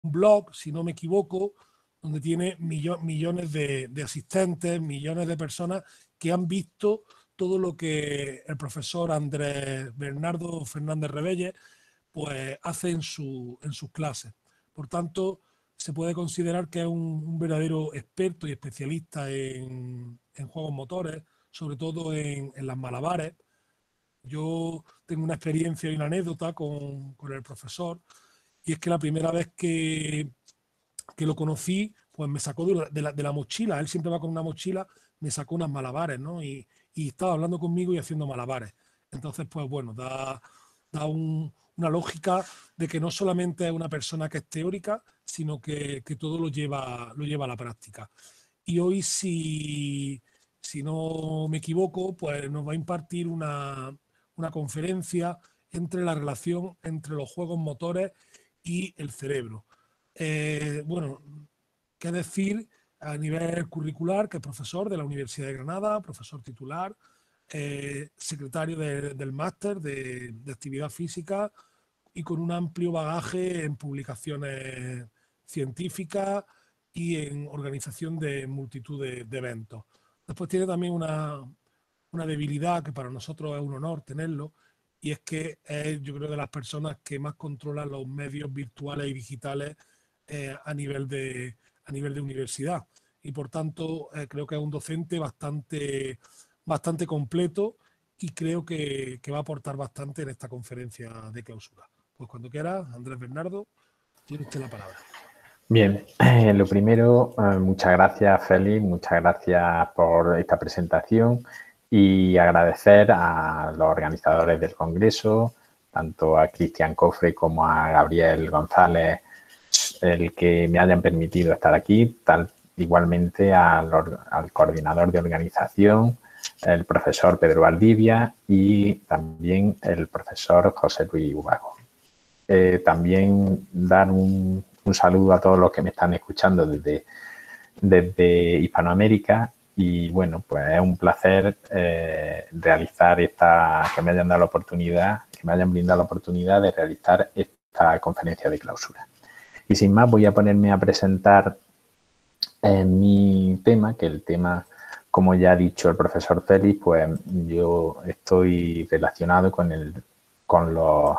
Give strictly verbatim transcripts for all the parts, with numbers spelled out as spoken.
blog, si no me equivoco, donde tiene millo, millones de, de asistentes, millones de personas que han visto todo lo que el profesor Andrés Bernardo Fernández Rebelles pues, hace en, su, en sus clases. Por tanto, se puede considerar que es un, un verdadero experto y especialista en, en juegos motores, sobre todo en, en las malabares. Yo tengo una experiencia y una anécdota con, con el profesor, y es que la primera vez que, que lo conocí, pues me sacó de la, de, la, de la mochila. Él siempre va con una mochila, me sacó unas malabares, ¿no? Y, y estaba hablando conmigo y haciendo malabares. Entonces, pues bueno, da, da un, una lógica de que no solamente es una persona que es teórica, sino que, que todo lo lleva, lo lleva a la práctica. Y hoy, si, si no me equivoco, pues nos va a impartir una, una conferencia entre la relación entre los juegos motores y el cerebro. Eh, bueno, qué decir a nivel curricular, que es profesor de la Universidad de Granada, profesor titular, eh, secretario de, del máster de, de actividad física y con un amplio bagaje en publicaciones científicas y en organización de multitud de, de eventos. Después tiene también una, una debilidad que para nosotros es un honor tenerlo, y es que es, yo creo, de las personas que más controlan los medios virtuales y digitales eh, a, nivel de, a nivel de universidad. Y por tanto, eh, creo que es un docente bastante, bastante completo, y creo que, que va a aportar bastante en esta conferencia de clausura. Pues cuando quiera, Andrés Bernardo, tiene usted la palabra. Bien, eh, lo primero, eh, muchas gracias, Félix, muchas gracias por esta presentación y agradecer a los organizadores del Congreso, tanto a Cristian Cofre como a Gabriel González, el que me hayan permitido estar aquí, tal igualmente al, al coordinador de organización, el profesor Pedro Valdivia y también el profesor José Luis Ubago. Eh, también dar un, un saludo a todos los que me están escuchando desde, desde Hispanoamérica y bueno, pues es un placer eh, realizar esta, que me hayan dado la oportunidad, que me hayan brindado la oportunidad de realizar esta conferencia de clausura. Y sin más voy a ponerme a presentar eh, mi tema, que el tema, como ya ha dicho el profesor Félix, pues yo estoy relacionado con, el, con los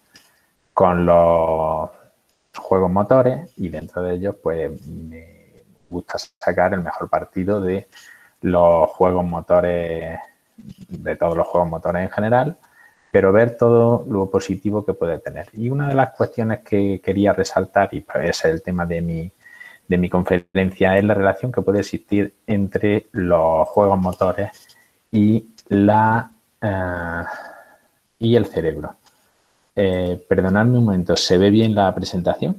con los juegos motores y dentro de ellos pues me gusta sacar el mejor partido de los juegos motores, de todos los juegos motores en general, pero ver todo lo positivo que puede tener. Y una de las cuestiones que quería resaltar, y ese es el tema de mi, de mi conferencia, es la relación que puede existir entre los juegos motores y, la, uh, y el cerebro. Eh, perdonadme un momento, ¿se ve bien la presentación?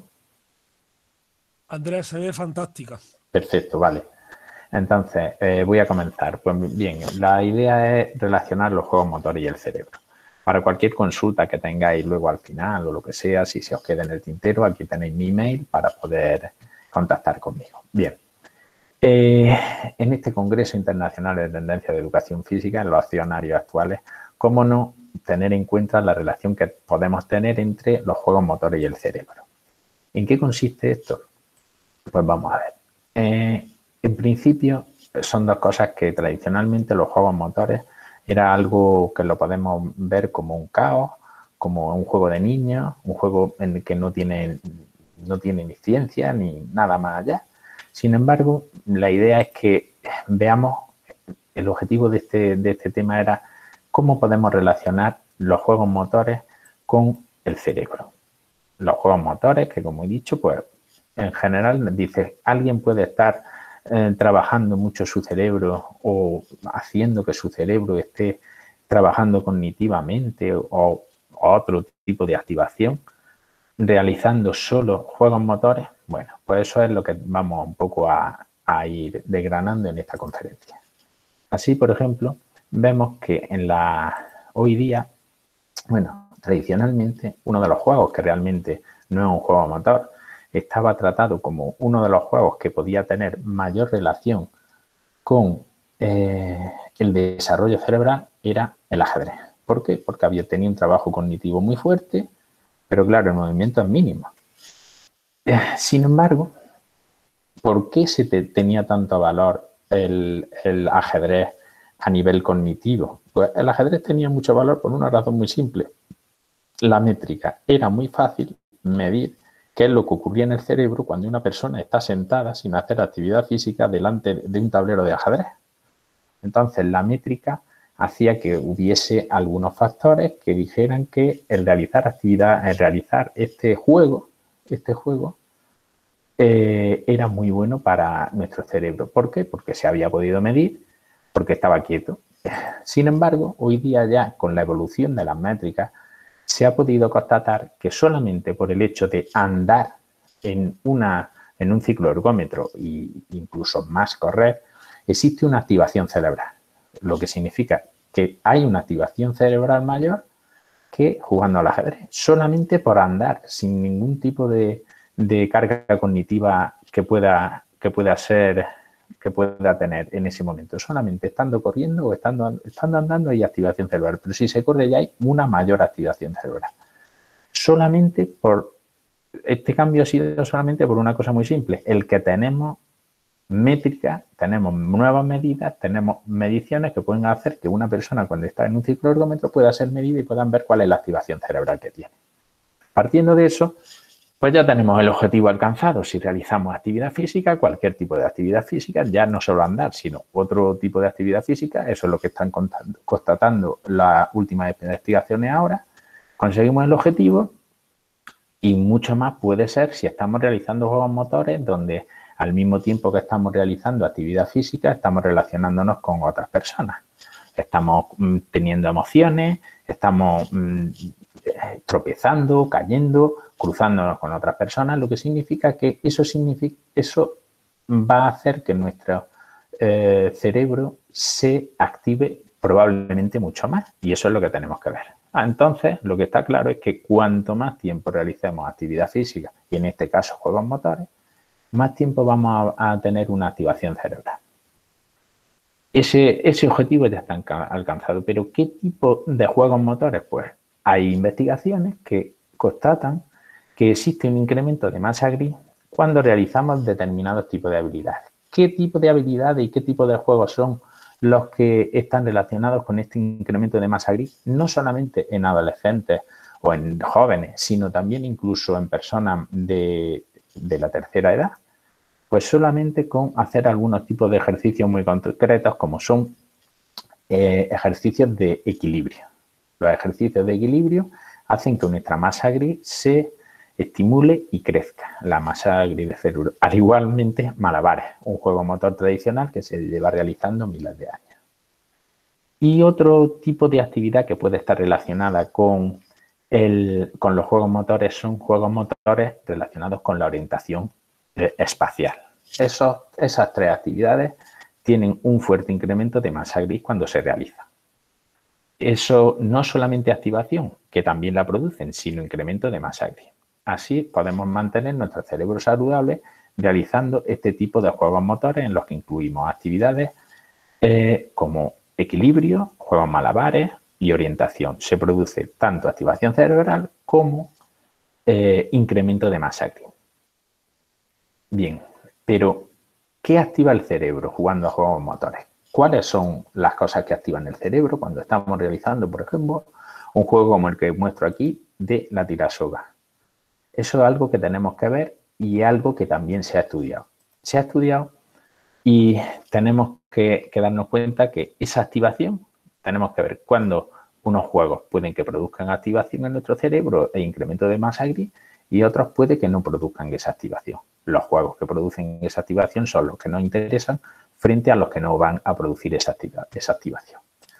Andrés, se ve fantástica. Perfecto, vale. Entonces, eh, voy a comenzar. Pues bien, la idea es relacionar los juegos motores y el cerebro. Para cualquier consulta que tengáis luego al final o lo que sea, si se os queda en el tintero, aquí tenéis mi email para poder contactar conmigo. Bien. Eh, en este Congreso Internacional de Tendencia de Educación Física, en los accionarios actuales, ¿cómo no tener en cuenta la relación que podemos tener entre los juegos motores y el cerebro? ¿En qué consiste esto? Pues vamos a ver. Eh, en principio, son dos cosas que tradicionalmente los juegos motores era algo que lo podemos ver como un caos, como un juego de niños, un juego en el que no tiene, no tiene ni ciencia ni nada más allá. Sin embargo, la idea es que veamos, el objetivo de este, de este tema era cómo podemos relacionar los juegos motores con el cerebro. Los juegos motores, que como he dicho, pues en general dice, alguien puede estar eh, trabajando mucho su cerebro o haciendo que su cerebro esté trabajando cognitivamente o, o otro tipo de activación, realizando solo juegos motores. Bueno, pues eso es lo que vamos un poco a, a ir desgranando en esta conferencia. Así, por ejemplo, vemos que en la hoy día, bueno, tradicionalmente, uno de los juegos que realmente no es un juego motor, estaba tratado como uno de los juegos que podía tener mayor relación con eh, el desarrollo cerebral, era el ajedrez. ¿Por qué? Porque había tenido un trabajo cognitivo muy fuerte, pero claro, el movimiento es mínimo. Sin embargo, ¿por qué se te, tenía tanto valor el, el ajedrez a nivel cognitivo? Pues el ajedrez tenía mucho valor por una razón muy simple. La métrica. Era muy fácil medir qué es lo que ocurría en el cerebro cuando una persona está sentada sin hacer actividad física delante de un tablero de ajedrez. Entonces, la métrica hacía que hubiese algunos factores que dijeran que el realizar actividad, el realizar este juego, este juego, eh, era muy bueno para nuestro cerebro. ¿Por qué? Porque se había podido medir, porque estaba quieto. Sin embargo, hoy día ya con la evolución de las métricas, se ha podido constatar que solamente por el hecho de andar en, una, en un ciclo ergómetro e incluso más correr, existe una activación cerebral, lo que significa que hay una activación cerebral mayor que jugando al ajedrez, solamente por andar, sin ningún tipo de, de carga cognitiva que pueda, que pueda ser, que pueda tener en ese momento. Solamente estando corriendo o estando, estando andando hay activación cerebral, pero si se corre ya hay una mayor activación cerebral. Solamente por, este cambio ha sido solamente por una cosa muy simple, el que tenemos métricas, tenemos nuevas medidas, tenemos mediciones que pueden hacer que una persona cuando está en un ciclo ergómetro pueda ser medida y puedan ver cuál es la activación cerebral que tiene. Partiendo de eso, pues ya tenemos el objetivo alcanzado. Si realizamos actividad física, cualquier tipo de actividad física, ya no solo andar, sino otro tipo de actividad física, eso es lo que están constatando las últimas investigaciones ahora, conseguimos el objetivo y mucho más puede ser si estamos realizando juegos motores donde al mismo tiempo que estamos realizando actividad física, estamos relacionándonos con otras personas. Estamos mm, teniendo emociones, estamos mm, tropezando, cayendo, cruzándonos con otras personas, lo que significa que eso, significa, eso va a hacer que nuestro eh, cerebro se active probablemente mucho más y eso es lo que tenemos que ver. Ah, entonces, lo que está claro es que cuanto más tiempo realicemos actividad física y en este caso juegos motores, más tiempo vamos a, a tener una activación cerebral. Ese, ese objetivo ya está alcanzado, pero ¿qué tipo de juegos motores? Pues hay investigaciones que constatan que existe un incremento de masa gris cuando realizamos determinados tipos de habilidades. ¿Qué tipo de habilidades y qué tipo de juegos son los que están relacionados con este incremento de masa gris? No solamente en adolescentes o en jóvenes, sino también incluso en personas de, de la tercera edad. Pues solamente con hacer algunos tipos de ejercicios muy concretos como son eh, ejercicios de equilibrio. Los ejercicios de equilibrio hacen que nuestra masa gris se estimule y crezca, la masa gris del cerebro. Al igualmente, malabares, un juego motor tradicional que se lleva realizando miles de años. Y otro tipo de actividad que puede estar relacionada con, el, con los juegos motores son juegos motores relacionados con la orientación espacial. Esos, esas tres actividades tienen un fuerte incremento de masa gris cuando se realiza. Eso no solamente activación, que también la producen, sino incremento de masa gris. Así podemos mantener nuestro cerebro saludable realizando este tipo de juegos motores en los que incluimos actividades eh, como equilibrio, juegos malabares y orientación. Se produce tanto activación cerebral como eh, incremento de masa gris. Bien, pero ¿qué activa el cerebro jugando a juegos motores? ¿Cuáles son las cosas que activan el cerebro cuando estamos realizando, por ejemplo, un juego como el que muestro aquí de la tirasoga? Eso es algo que tenemos que ver y algo que también se ha estudiado. Se ha estudiado y tenemos que, que darnos cuenta que esa activación, tenemos que ver cuándo unos juegos pueden que produzcan activación en nuestro cerebro e incremento de masa gris y otros puede que no produzcan esa activación. Los juegos que producen esa activación son los que nos interesan frente a los que no van a producir esa, activa, esa activación.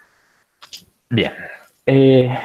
Bien, eh,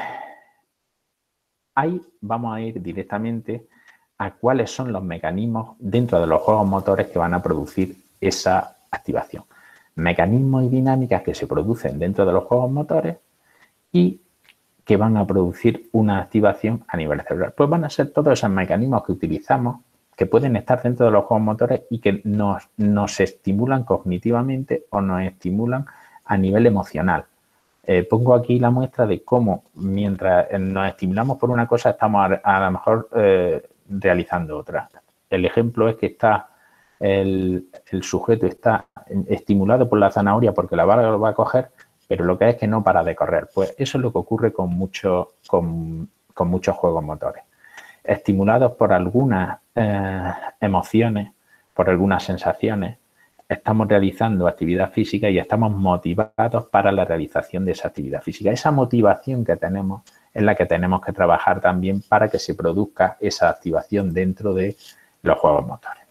ahí vamos a ir directamente a cuáles son los mecanismos dentro de los juegos motores que van a producir esa activación. Mecanismos y dinámicas que se producen dentro de los juegos motores y que van a producir una activación a nivel cerebral. Pues van a ser todos esos mecanismos que utilizamos que pueden estar dentro de los juegos motores y que nos, nos estimulan cognitivamente o nos estimulan a nivel emocional. Eh, pongo aquí la muestra de cómo mientras nos estimulamos por una cosa estamos a, a lo mejor eh, realizando otra. el ejemplo es que está el, el sujeto está estimulado por la zanahoria porque la va, va a coger, pero lo que es que no para de correr. Pues eso es lo que ocurre con, mucho, con, con muchos juegos motores. Estimulados por algunas eh, emociones, por algunas sensaciones, estamos realizando actividad física y estamos motivados para la realización de esa actividad física. Esa motivación que tenemos es la que tenemos que trabajar también para que se produzca esa activación dentro de los juegos motores.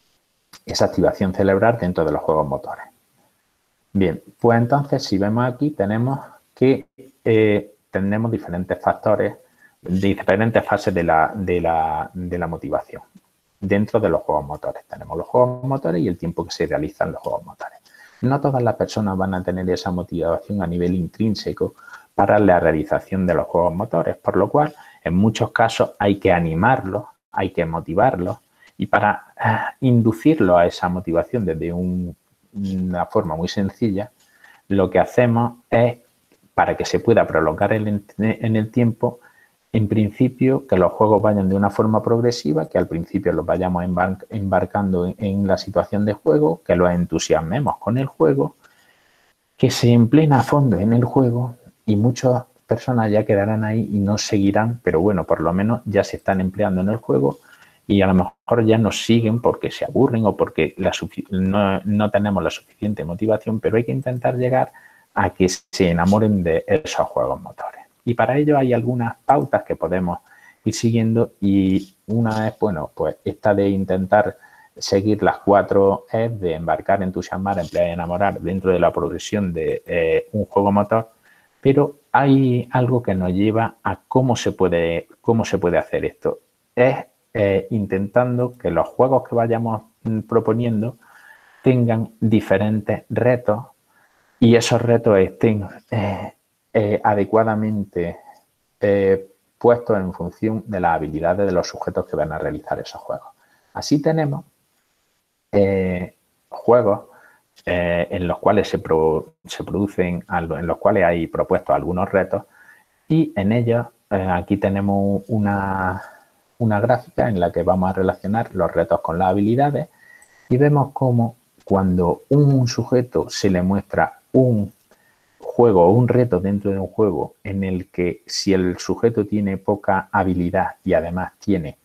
Esa activación cerebral dentro de los juegos motores. Bien, pues entonces si vemos aquí tenemos que eh, tenemos diferentes factores, diferentes fases de la, de, la, de la motivación dentro de los juegos motores. Tenemos los juegos motores y el tiempo que se realizan los juegos motores. No todas las personas van a tener esa motivación a nivel intrínseco para la realización de los juegos motores, por lo cual en muchos casos hay que animarlos, hay que motivarlos y para eh, inducirlos a esa motivación desde un, una forma muy sencilla, lo que hacemos es, para que se pueda prolongar en, en el tiempo, en principio que los juegos vayan de una forma progresiva, que al principio los vayamos embar embarcando en, en la situación de juego, que los entusiasmemos con el juego, que se empleen a fondo en el juego y muchas personas ya quedarán ahí y no seguirán, pero bueno, por lo menos ya se están empleando en el juego y a lo mejor ya nos siguen porque se aburren o porque la no, no tenemos la suficiente motivación, pero hay que intentar llegar a que se enamoren de esos juegos motores. Y para ello hay algunas pautas que podemos ir siguiendo y una es, bueno, pues esta de intentar seguir las cuatro E de embarcar, entusiasmar, emplear y enamorar dentro de la progresión de eh, un juego motor, pero hay algo que nos lleva a cómo se puede, cómo se puede hacer esto. Es eh, intentando que los juegos que vayamos proponiendo tengan diferentes retos y esos retos estén eh, eh, adecuadamente eh, puestos en función de las habilidades de los sujetos que van a realizar esos juegos. Así tenemos eh, juegos eh, en los cuales se, pro, se producen, en los cuales hay propuestos algunos retos y en ellos eh, aquí tenemos una, una gráfica en la que vamos a relacionar los retos con las habilidades y vemos cómo cuando un sujeto se le muestra un juego o un reto dentro de un juego en el que si el sujeto tiene poca habilidad y además tiene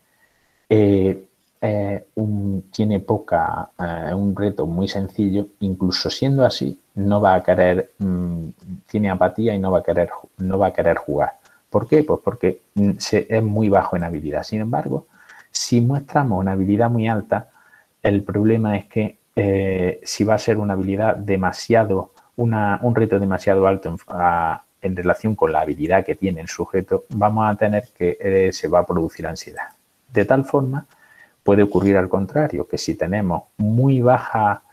eh, eh, un, tiene poca eh, un reto muy sencillo, incluso siendo así no va a querer mmm, tiene apatía y no va a querer no va a querer jugar. ¿Por qué? Pues porque se, es muy bajo en habilidad. Sin embargo, si muestramos una habilidad muy alta, el problema es que eh, si va a ser una habilidad demasiado Una, un reto demasiado alto en, a, en relación con la habilidad que tiene el sujeto, vamos a tener que eh, se va a producir ansiedad. De tal forma, puede ocurrir al contrario, que si tenemos muy baja,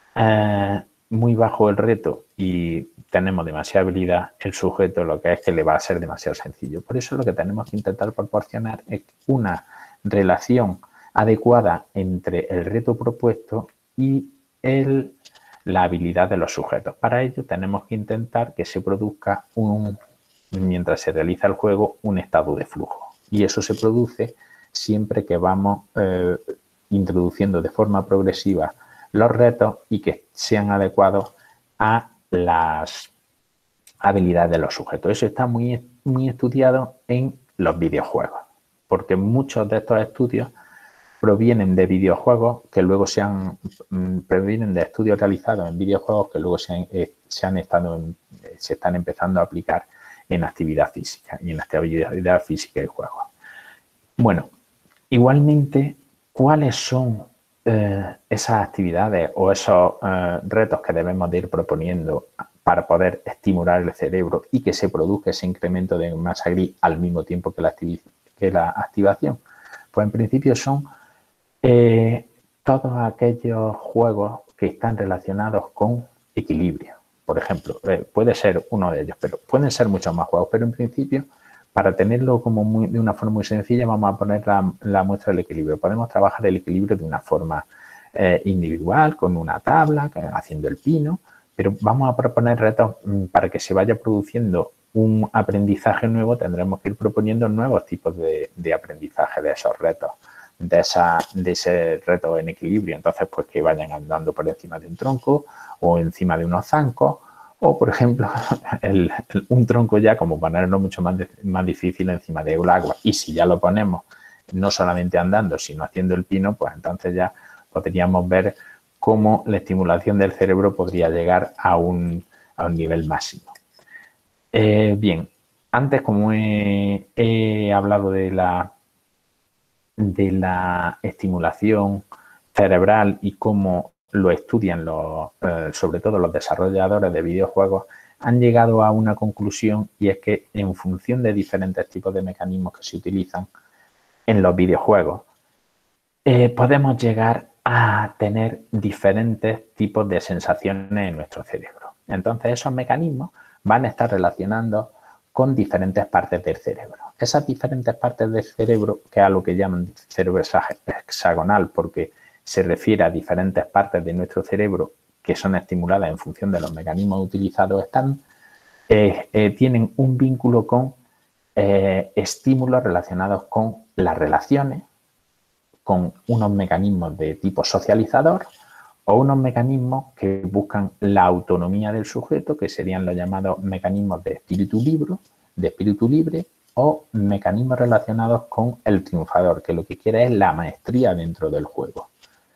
eh, muy bajo el reto y tenemos demasiada habilidad, el sujeto lo que es que le va a ser demasiado sencillo. Por eso lo que tenemos que intentar proporcionar es una relación adecuada entre el reto propuesto y el la habilidad de los sujetos. Para ello tenemos que intentar que se produzca un, mientras se realiza el juego, un estado de flujo. Y eso se produce siempre que vamos eh, introduciendo de forma progresiva los retos y que sean adecuados a las habilidades de los sujetos. Eso está muy, muy estudiado en los videojuegos, porque muchos de estos estudios provienen de videojuegos que luego se han, provienen de estudios realizados en videojuegos que luego se han, eh, se han estado, en, se están empezando a aplicar en actividad física y en actividad física y juegos. Bueno, igualmente, ¿cuáles son eh, esas actividades o esos eh, retos que debemos de ir proponiendo para poder estimular el cerebro y que se produzca ese incremento de masa gris al mismo tiempo que la, que la activación? Pues en principio son Eh, todos aquellos juegos que están relacionados con equilibrio. Por ejemplo, eh, puede ser uno de ellos, pero pueden ser muchos más juegos, pero en principio, para tenerlo como muy, de una forma muy sencilla, vamos a poner la, la muestra del equilibrio. Podemos trabajar el equilibrio de una forma eh, individual, con una tabla, haciendo el pino, pero vamos a proponer retos para que se vaya produciendo un aprendizaje nuevo. Tendremos que ir proponiendo nuevos tipos de, de aprendizaje de esos retos. de, esa, de ese reto en equilibrio. Entonces, pues que vayan andando por encima de un tronco o encima de unos zancos. O, por ejemplo, el, el, un tronco ya como ponerlo mucho más, de, más difícil encima de un agua. Y si ya lo ponemos no solamente andando, sino haciendo el pino, pues entonces ya podríamos ver cómo la estimulación del cerebro podría llegar a un, a un nivel máximo. Eh, bien, antes como he, he hablado de la, de la estimulación cerebral y cómo lo estudian los, eh, sobre todo los desarrolladores de videojuegos, han llegado a una conclusión, y es que en función de diferentes tipos de mecanismos que se utilizan en los videojuegos, eh, podemos llegar a tener diferentes tipos de sensaciones en nuestro cerebro. Entonces, esos mecanismos van a estar relacionados con diferentes partes del cerebro. Esas diferentes partes del cerebro, que es a lo que llaman cerebro hexagonal, porque se refiere a diferentes partes de nuestro cerebro que son estimuladas en función de los mecanismos utilizados, están, eh, eh, tienen un vínculo con eh, estímulos relacionados con las relaciones, con unos mecanismos de tipo socializador o unos mecanismos que buscan la autonomía del sujeto, que serían los llamados mecanismos de espíritu libre, de espíritu libre o mecanismos relacionados con el triunfador, que lo que quiere es la maestría dentro del juego.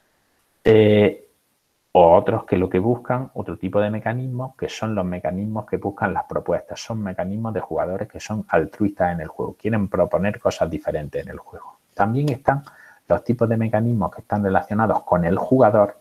Eh, o otros que lo que buscan, otro tipo de mecanismos, que son los mecanismos que buscan las propuestas. Son mecanismos de jugadores que son altruistas en el juego, quieren proponer cosas diferentes en el juego. También están los tipos de mecanismos que están relacionados con el jugador,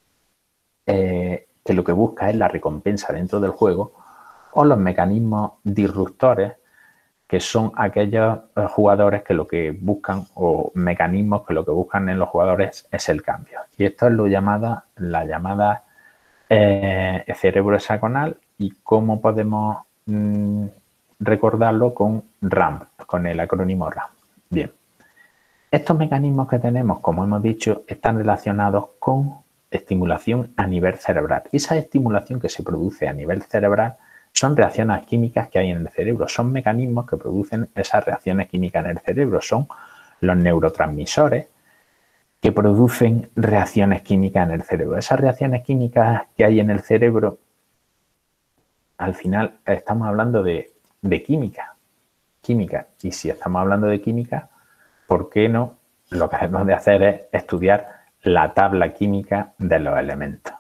eh, que lo que busca es la recompensa dentro del juego, o los mecanismos disruptores, que son aquellos jugadores que lo que buscan, o mecanismos que lo que buscan en los jugadores es el cambio. Y esto es lo llamada, la llamada eh, cerebro hexagonal, y cómo podemos mm, recordarlo con RAM, con el acrónimo RAM. Bien. Estos mecanismos que tenemos, como hemos dicho, están relacionados con estimulación a nivel cerebral. Y esa estimulación que se produce a nivel cerebral son reacciones químicas que hay en el cerebro. Son mecanismos que producen esas reacciones químicas en el cerebro. Son los neurotransmisores que producen reacciones químicas en el cerebro. Esas reacciones químicas que hay en el cerebro, al final estamos hablando de, de química. Química. Y si estamos hablando de química, ¿por qué no? Lo que debemos de hacer es estudiar la tabla química de los elementos.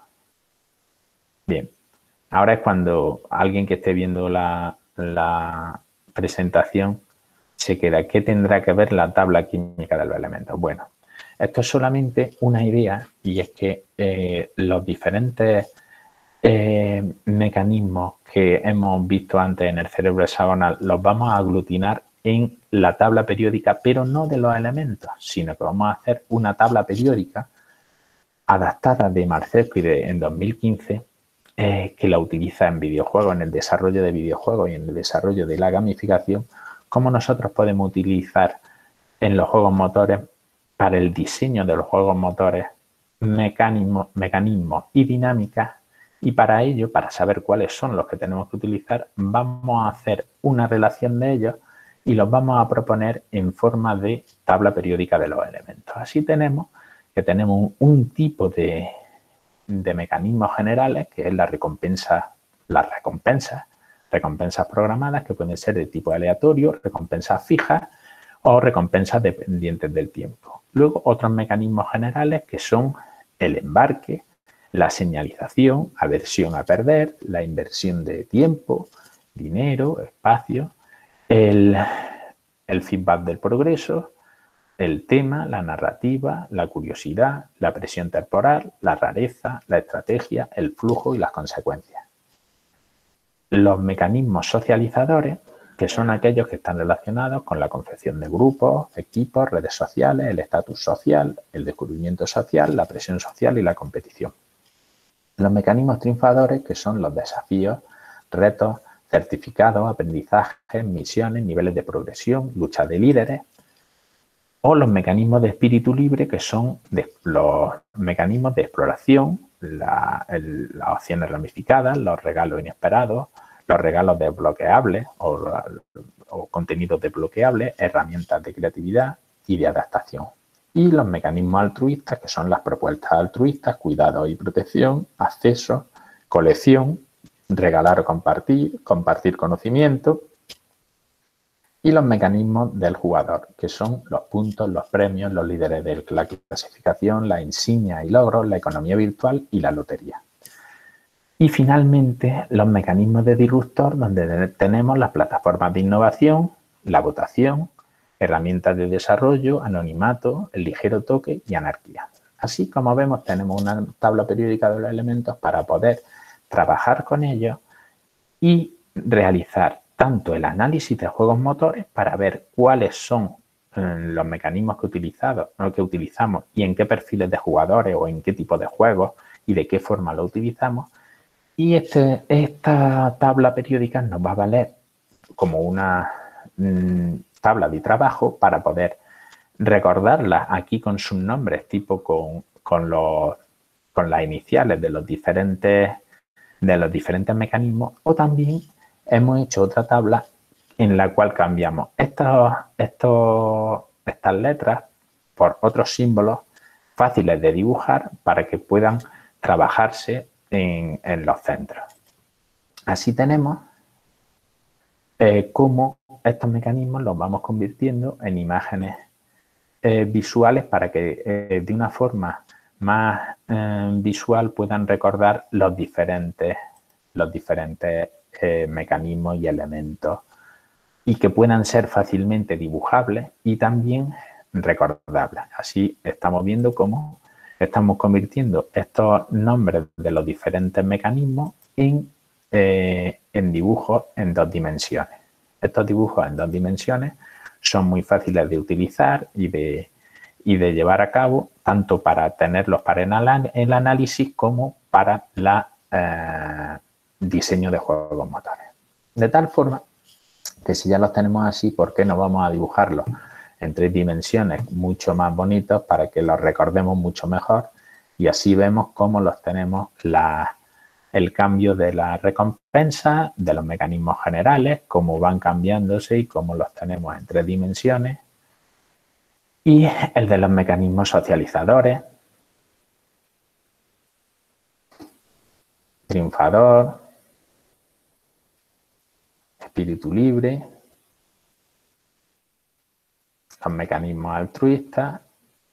Bien, ahora es cuando alguien que esté viendo la, la presentación se queda. ¿Qué tendrá que ver la tabla química de los elementos? Bueno, esto es solamente una idea, y es que eh, los diferentes eh, mecanismos que hemos visto antes en el cerebro hexagonal los vamos a aglutinar en la tabla periódica, pero no de los elementos, sino que vamos a hacer una tabla periódica adaptada de Marcepide en dos mil quince, eh, que la utiliza en videojuegos, en el desarrollo de videojuegos y en el desarrollo de la gamificación, cómo nosotros podemos utilizar en los juegos motores, para el diseño de los juegos motores, mecanismos, mecanismos y dinámicas, y para ello, para saber cuáles son los que tenemos que utilizar, vamos a hacer una relación de ellos y los vamos a proponer en forma de tabla periódica de los elementos. Así tenemos que tenemos un, un tipo de, de mecanismos generales, que es la recompensa, las recompensas, recompensas programadas, que pueden ser de tipo aleatorio, recompensas fijas o recompensas dependientes del tiempo. Luego, otros mecanismos generales que son el embarque, la señalización, aversión a perder, la inversión de tiempo, dinero, espacio, el, el feedback del progreso, el tema, la narrativa, la curiosidad, la presión temporal, la rareza, la estrategia, el flujo y las consecuencias. Los mecanismos socializadores, que son aquellos que están relacionados con la confección de grupos, equipos, redes sociales, el estatus social, el descubrimiento social, la presión social y la competición. Los mecanismos triunfadores, que son los desafíos, retos, certificados, aprendizajes, misiones, niveles de progresión, lucha de líderes. O los mecanismos de espíritu libre, que son de, los mecanismos de exploración, la, el, las opciones ramificadas, los regalos inesperados, los regalos desbloqueables o, o contenidos desbloqueables, herramientas de creatividad y de adaptación. y los mecanismos altruistas, que son las propuestas altruistas, cuidado y protección, acceso, colección, regalar o compartir, compartir conocimiento, y los mecanismos del jugador, que son los puntos, los premios, los líderes de la clasificación, la insignia y logros, la economía virtual y la lotería. Y finalmente, los mecanismos de disruptor, donde tenemos las plataformas de innovación, la votación, herramientas de desarrollo, anonimato, el ligero toque y anarquía. Así como vemos, tenemos una tabla periódica de los elementos para poder trabajar con ellos y realizar tanto el análisis de juegos motores para ver cuáles son los mecanismos que, utilizado, que utilizamos y en qué perfiles de jugadores o en qué tipo de juegos y de qué forma lo utilizamos. Y este, esta tabla periódica nos va a valer como una mmm, tabla de trabajo para poder recordarla aquí con sus nombres, tipo con, con, los, con las iniciales de los diferentes, de los diferentes mecanismos, o también hemos hecho otra tabla en la cual cambiamos estos, estos, estas letras por otros símbolos fáciles de dibujar para que puedan trabajarse en, en los centros. Así tenemos eh, cómo estos mecanismos los vamos convirtiendo en imágenes eh, visuales para que eh, de una forma más eh, visual puedan recordar los diferentes, los diferentes eh, mecanismos y elementos y que puedan ser fácilmente dibujables y también recordables. Así estamos viendo cómo estamos convirtiendo estos nombres de los diferentes mecanismos en, eh, en dibujos en dos dimensiones. Estos dibujos en dos dimensiones son muy fáciles de utilizar y de, y de llevar a cabo, tanto para tenerlos para el análisis como para el eh, diseño de juegos motores. De tal forma que si ya los tenemos así, ¿por qué no vamos a dibujarlos en tres dimensiones mucho más bonitos para que los recordemos mucho mejor? Y así vemos cómo los tenemos la, el cambio de la recompensa, de los mecanismos generales, cómo van cambiándose y cómo los tenemos en tres dimensiones. Y el de los mecanismos socializadores, triunfador, espíritu libre, los mecanismos altruistas,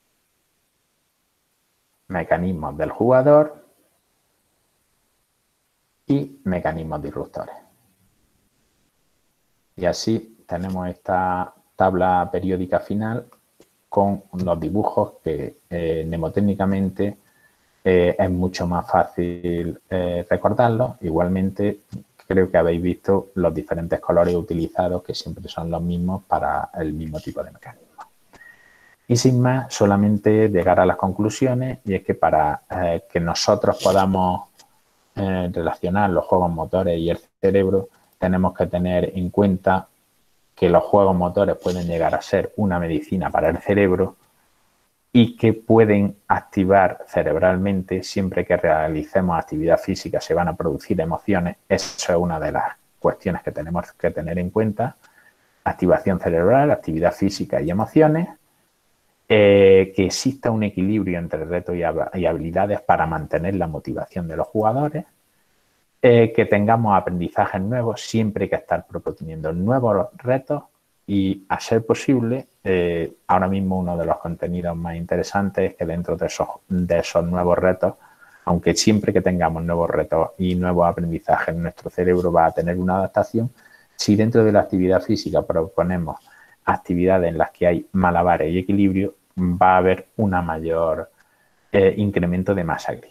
mecanismos del jugador y mecanismos disruptores. Y así tenemos esta tabla periódica final con los dibujos que eh, mnemotécnicamente eh, es mucho más fácil eh, recordarlos. Igualmente, creo que habéis visto los diferentes colores utilizados que siempre son los mismos para el mismo tipo de mecanismo. Y sin más, solamente llegar a las conclusiones, y es que para eh, que nosotros podamos eh, relacionar los juegos motores y el cerebro, tenemos que tener en cuenta que los juegos motores pueden llegar a ser una medicina para el cerebro y que pueden activar cerebralmente siempre que realicemos actividad física, se van a producir emociones. Eso es una de las cuestiones que tenemos que tener en cuenta. Activación cerebral, actividad física y emociones. Eh, que exista un equilibrio entre retos y, y habilidades para mantener la motivación de los jugadores. Eh, que tengamos aprendizajes nuevos, siempre hay que estar proponiendo nuevos retos y, a ser posible, eh, ahora mismo uno de los contenidos más interesantes es que dentro de esos, de esos nuevos retos, aunque siempre que tengamos nuevos retos y nuevos aprendizajes, nuestro cerebro va a tener una adaptación. Si dentro de la actividad física proponemos actividades en las que hay malabares y equilibrio, va a haber un mayor eh, incremento de masa gris.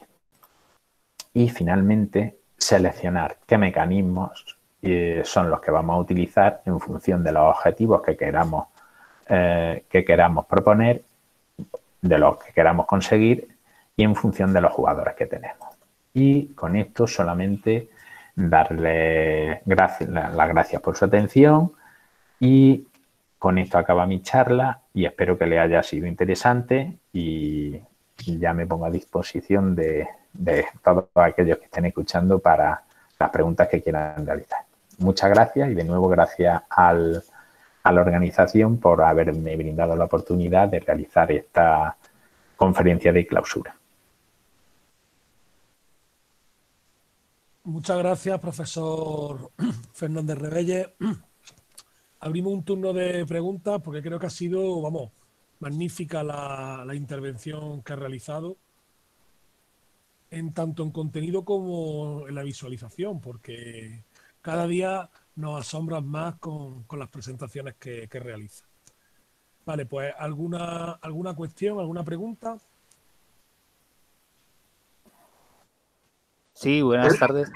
Y finalmente, seleccionar qué mecanismos eh, son los que vamos a utilizar en función de los objetivos que queramos, eh, que queramos proponer, de los que queramos conseguir y en función de los jugadores que tenemos. Y con esto solamente darle gracias, las gracias por su atención y con esto acaba mi charla y espero que le haya sido interesante y ya me pongo a disposición de, de todos aquellos que estén escuchando para las preguntas que quieran realizar. Muchas gracias y de nuevo gracias al, a la organización por haberme brindado la oportunidad de realizar esta conferencia de clausura. Muchas gracias, profesor Fernández Rebelle. Abrimos un turno de preguntas porque creo que ha sido, vamos, magnífica la, la intervención que ha realizado, en tanto en contenido como en la visualización, porque cada día nos asombran más con, con las presentaciones que, que realiza. Vale, pues ¿alguna, alguna cuestión, alguna pregunta? Sí, buenas tardes.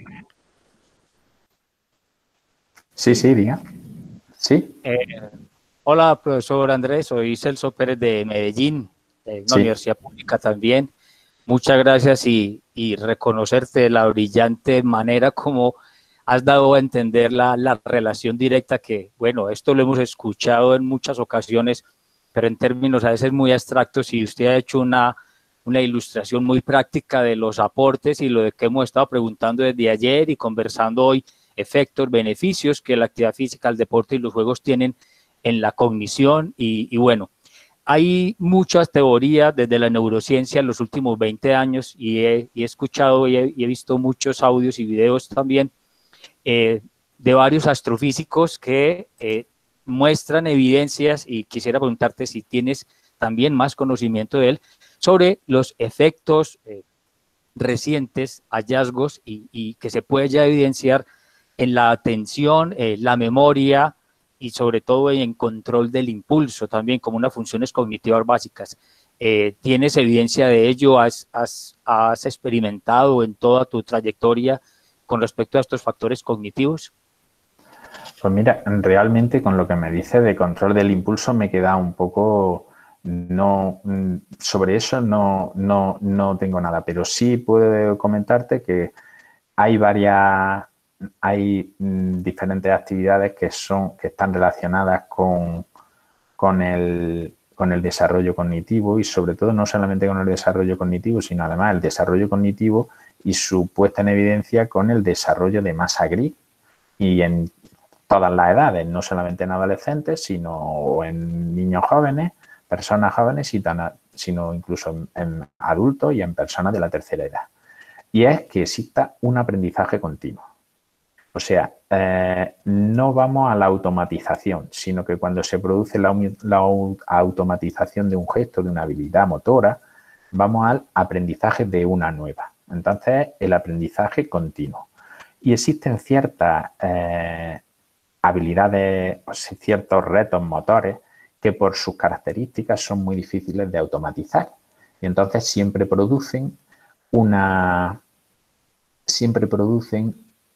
Sí, sí, diga. Sí. Eh, hola, profesor Andrés, soy Celso Pérez de Medellín, de una Sí. universidad pública también. Muchas gracias y, y reconocerte la brillante manera como has dado a entender la, la relación directa que, bueno, esto lo hemos escuchado en muchas ocasiones, pero en términos a veces muy abstractos, y usted ha hecho una, una ilustración muy práctica de los aportes y lo de que hemos estado preguntando desde ayer y conversando hoy, efectos, beneficios que la actividad física, el deporte y los juegos tienen en la cognición y, y bueno, hay muchas teorías desde la neurociencia en los últimos veinte años y he, y he escuchado y he, y he visto muchos audios y videos también eh, de varios astrofísicos que eh, muestran evidencias, y quisiera preguntarte si tienes también más conocimiento de él, sobre los efectos eh, recientes, hallazgos y, y que se puede ya evidenciar en la atención, eh, la memoria y sobre todo en control del impulso también como unas funciones cognitivas básicas. Eh, ¿Tienes evidencia de ello? ¿Has, has, has experimentado en toda tu trayectoria con respecto a estos factores cognitivos? Pues mira, realmente con lo que me dice de control del impulso me queda un poco, no, sobre eso no, no, no tengo nada, pero sí puedo comentarte que hay varias, hay diferentes actividades que son, que están relacionadas con, con el, con el desarrollo cognitivo y sobre todo no solamente con el desarrollo cognitivo, sino además el desarrollo cognitivo y su puesta en evidencia con el desarrollo de masa gris y en todas las edades, no solamente en adolescentes, sino en niños jóvenes, personas jóvenes, sino incluso en, en adultos y en personas de la tercera edad. Y es que exista un aprendizaje continuo. O sea, eh, no vamos a la automatización, sino que cuando se produce la, la automatización de un gesto, de una habilidad motora, vamos al aprendizaje de una nueva. Entonces, el aprendizaje continuo. Y existen ciertas eh, habilidades, ciertos retos motores que por sus características son muy difíciles de automatizar. Y entonces siempre producen una, siempre producen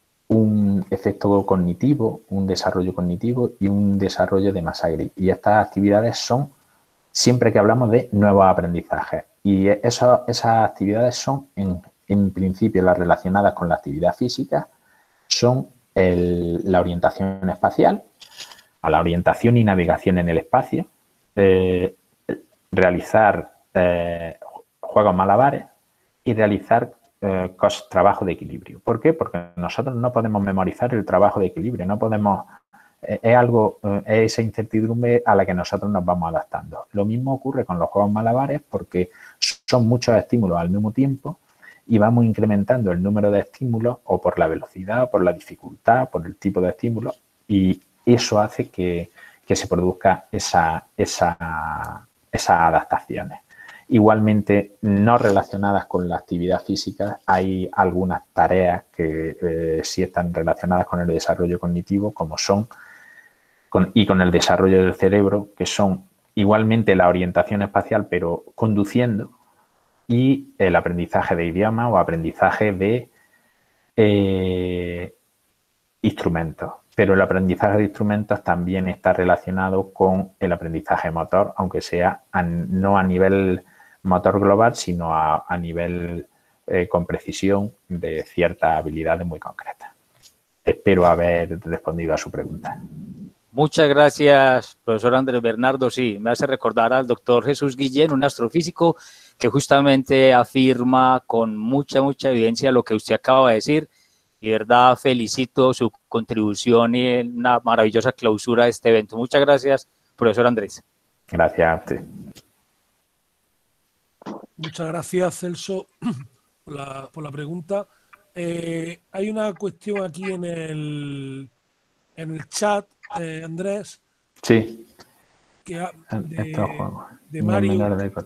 un efecto cognitivo, un desarrollo cognitivo y un desarrollo de masa gris. Y estas actividades son siempre que hablamos de nuevos aprendizajes. Y eso, esas actividades son, en, en principio, las relacionadas con la actividad física, son el, la orientación espacial, a la orientación y navegación en el espacio, eh, realizar eh, juegos malabares y realizar eh, trabajo de equilibrio. ¿Por qué? Porque nosotros no podemos memorizar el trabajo de equilibrio, no podemos, eh, es algo, eh, es esa incertidumbre a la que nosotros nos vamos adaptando. Lo mismo ocurre con los juegos malabares porque son muchos estímulos al mismo tiempo y vamos incrementando el número de estímulos o por la velocidad, por la dificultad, por el tipo de estímulo y eso hace que, que se produzca esa, esa, esas adaptaciones. Igualmente, no relacionadas con la actividad física, hay algunas tareas que eh, sí están relacionadas con el desarrollo cognitivo, como son, con, y con el desarrollo del cerebro, que son igualmente la orientación espacial, pero conduciendo, y el aprendizaje de idioma o aprendizaje de eh, instrumentos. Pero el aprendizaje de instrumentos también está relacionado con el aprendizaje motor, aunque sea a, no a nivel motor global, sino a, a nivel eh, con precisión de ciertas habilidades muy concretas. Espero haber respondido a su pregunta. Muchas gracias, profesor Andrés Bernardo. Sí, me hace recordar al doctor Jesús Guillén, un astrofísico que justamente afirma con mucha, mucha evidencia lo que usted acaba de decir, Y de verdad felicito su contribución y una maravillosa clausura de este evento. Muchas gracias, profesor Andrés. Gracias a usted. Muchas gracias, Celso, por la, por la pregunta. Eh, hay una cuestión aquí en el, en el chat, eh, Andrés. Sí. Que ha, de, estos juegos. de Mario. De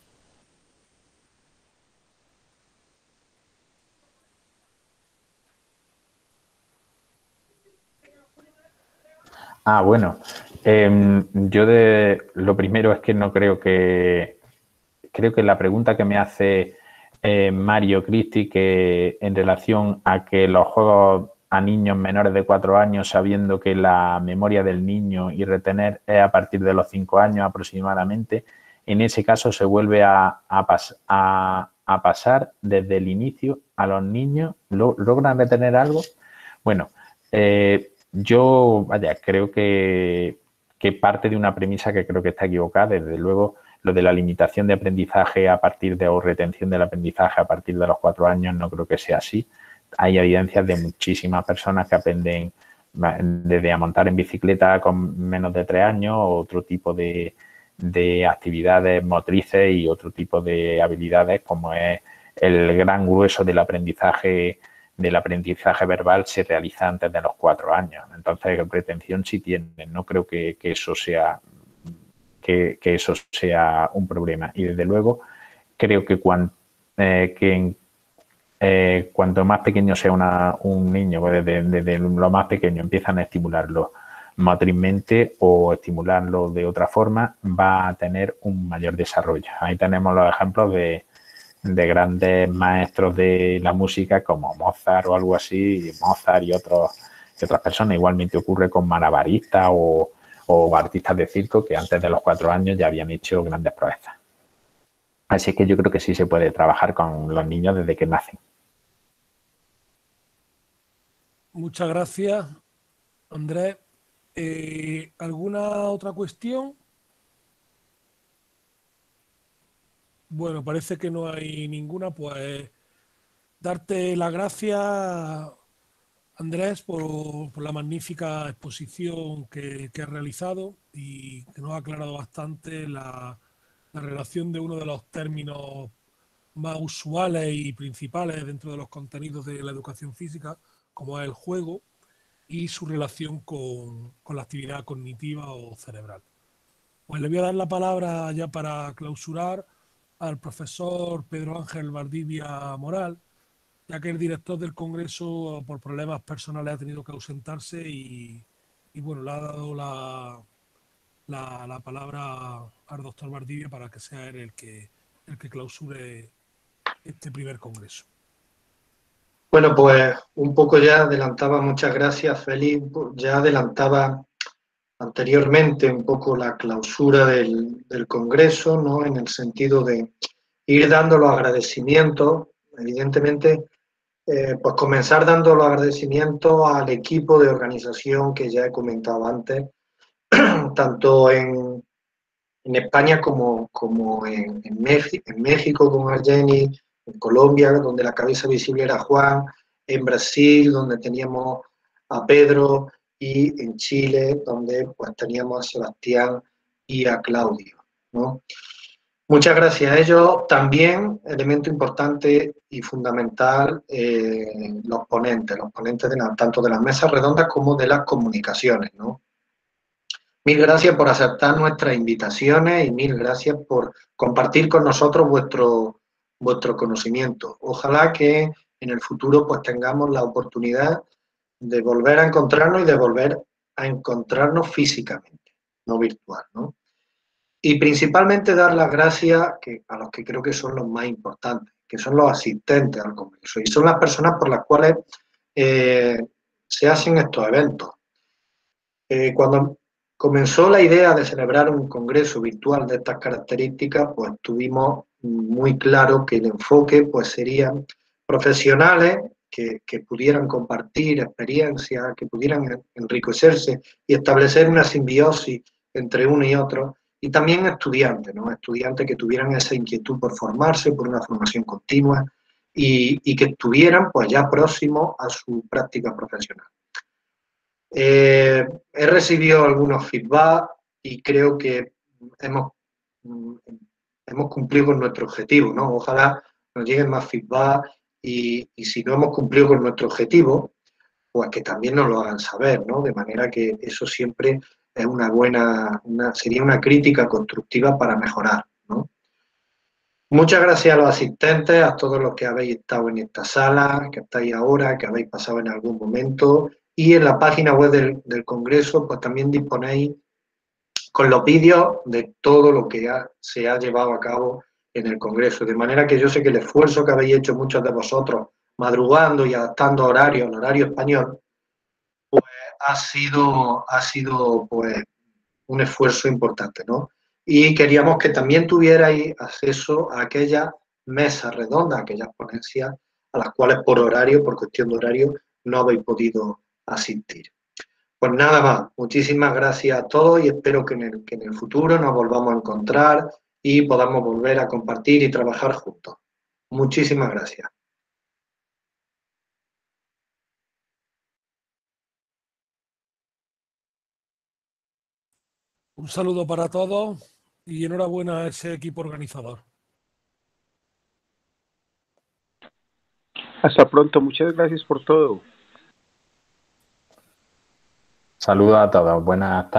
ah, bueno. Eh, yo de lo primero es que no creo que... Creo que la pregunta que me hace eh, Mario Cristi, que en relación a que los juegos a niños menores de cuatro años, sabiendo que la memoria del niño y retener es a partir de los cinco años aproximadamente, en ese caso se vuelve a, a, pas, a, a pasar desde el inicio a los niños. ¿Logran retener algo? Bueno, eh, yo, vaya, creo que, que parte de una premisa que creo que está equivocada. Desde luego, lo de la limitación de aprendizaje a partir de, o retención del aprendizaje a partir de los cuatro años, no creo que sea así. Hay evidencias de muchísimas personas que aprenden desde a montar en bicicleta con menos de tres años, o otro tipo de, de actividades motrices y otro tipo de habilidades, como es el gran grueso del aprendizaje del aprendizaje verbal se realiza antes de los cuatro años. Entonces, retención sí tienen. No creo que, que eso sea que, que eso sea un problema. Y desde luego creo que, cuan, eh, que en, eh, cuanto más pequeño sea una, un niño, pues desde, desde lo más pequeño empiezan a estimularlo motrizmente o estimularlo de otra forma, va a tener un mayor desarrollo. Ahí tenemos los ejemplos de, de grandes maestros de la música como Mozart o algo así, Mozart y, otros, y otras personas. Igualmente ocurre con malabaristas o, o artistas de circo que antes de los cuatro años ya habían hecho grandes proezas. Así que yo creo que sí se puede trabajar con los niños desde que nacen. Muchas gracias, Andrés. Eh, ¿Alguna otra cuestión? Bueno, parece que no hay ninguna. Pues darte las gracias, Andrés, por, por la magnífica exposición que, que has realizado y que nos ha aclarado bastante la, la relación de uno de los términos más usuales y principales dentro de los contenidos de la educación física, como es el juego, y su relación con, con la actividad cognitiva o cerebral. Pues le voy a dar la palabra ya para clausurar al profesor Pedro Ángel Valdivia Moral, ya que el director del Congreso por problemas personales ha tenido que ausentarse y, y bueno, le ha dado la, la, la palabra al doctor Valdivia para que sea él el que, el que clausure este primer Congreso. Bueno, pues un poco ya adelantaba, muchas gracias Félix, ya adelantaba anteriormente un poco la clausura del, del Congreso, ¿no? En el sentido de ir dando los agradecimientos, evidentemente, eh, pues comenzar dando los agradecimientos al equipo de organización que ya he comentado antes, tanto en, en España como, como en, en, México, en México con Argeni, en Colombia, donde la cabeza visible era Juan, en Brasil, donde teníamos a Pedro, y en Chile, donde pues teníamos a Sebastián y a Claudio, ¿no? Muchas gracias a ellos. También, elemento importante y fundamental, eh, los ponentes, los ponentes de la, tanto de las mesas redondas como de las comunicaciones, ¿no? Mil gracias por aceptar nuestras invitaciones y mil gracias por compartir con nosotros vuestro, vuestro conocimiento. Ojalá que en el futuro pues tengamos la oportunidad de volver a encontrarnos y de volver a encontrarnos físicamente, no virtual, ¿no? Y principalmente dar las gracias que, a los que creo que son los más importantes, que son los asistentes al Congreso y son las personas por las cuales eh, se hacen estos eventos. Eh, cuando comenzó la idea de celebrar un congreso virtual de estas características, pues tuvimos muy claro que el enfoque pues serían profesionales que, que pudieran compartir experiencias, que pudieran enriquecerse y establecer una simbiosis entre uno y otro, y también estudiantes, ¿no? Estudiantes que tuvieran esa inquietud por formarse, por una formación continua y, y que estuvieran pues ya próximos a su práctica profesional. Eh, he recibido algunos feedback y creo que hemos, hemos cumplido con nuestro objetivo, ¿no? Ojalá nos lleguen más feedback y, y si no hemos cumplido con nuestro objetivo, pues que también nos lo hagan saber, ¿no? De manera que eso siempre es una buena, una, sería una crítica constructiva para mejorar, ¿no? Muchas gracias a los asistentes, a todos los que habéis estado en esta sala, que estáis ahora, que habéis pasado en algún momento, y en la página web del, del Congreso pues también disponéis con los vídeos de todo lo que ha, se ha llevado a cabo en el Congreso, de manera que yo sé que el esfuerzo que habéis hecho muchos de vosotros madrugando y adaptando horarios, el horario español, pues ha sido, ha sido pues un esfuerzo importante, ¿no? Y queríamos que también tuvierais acceso a aquellas mesas redondas, aquellas ponencias a las cuales por horario, por cuestión de horario, no habéis podido asistir. Pues nada más, muchísimas gracias a todos y espero que en el, que en el futuro nos volvamos a encontrar y podamos volver a compartir y trabajar juntos. Muchísimas gracias. Un saludo para todos y enhorabuena a ese equipo organizador. Hasta pronto, muchas gracias por todo. Saludos a todos, buenas tardes.